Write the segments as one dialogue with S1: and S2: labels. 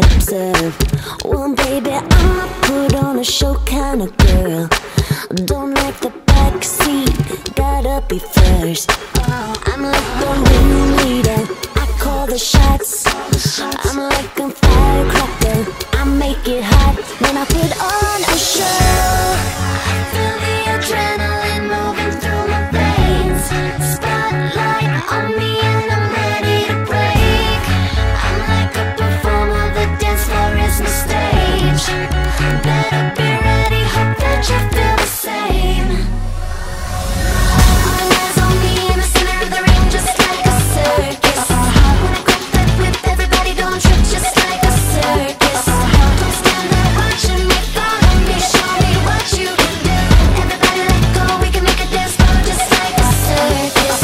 S1: observe. Well, baby, I'm a put on a show kind of girl. Don't like the back seat, gotta be first. I'm like the room leader, I call the shots. I'm like a firecracker, I make it hot when I put on a show. I feel the adrenaline moving through my veins. Spotlight on me and I'm ready to break. I'm like a performer, the dance floor is my stage. Better be ready, hope that you feel the same. All eyes on me in the center of the ring, just like a circus. When I grip that whip, everybody don't trip, just like a circus. Don't stand there watching me, follow me, show me what you can do. Everybody let go, we can make a dance floor just like a circus.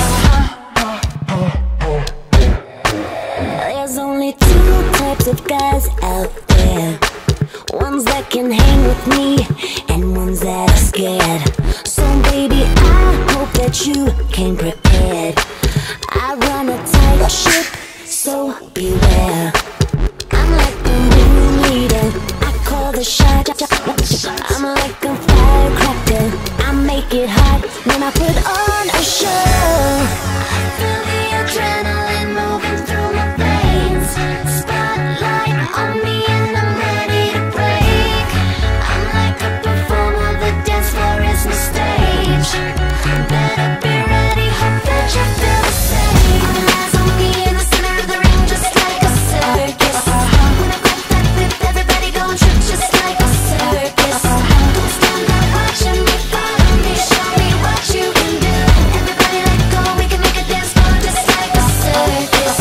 S1: There's only two types of guys out there. Ones that can hang with me and ones that are scared. So baby, I hope that you came prepared. I run a tight ship, so beware. I'm like the room leader, I call the shot. I'm like a firecracker, I make it hot when I put on a show. I feel the adrenaline moving through my veins. Spotlight on me and I'm ready to break. I'm like a performer, the dance floor is my stage. Better be ready, hope that you feel the same. All eyes on me in the center of the ring, just like a circus. When I grip that whip, everybody gon' trip, just like a circus. Don't stand there watching me, follow me, show me what you can do. Everybody let go, we can make a dance floor just like a circus.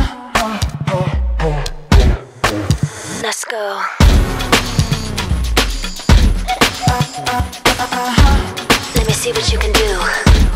S1: Let's go. Let me see what you can do.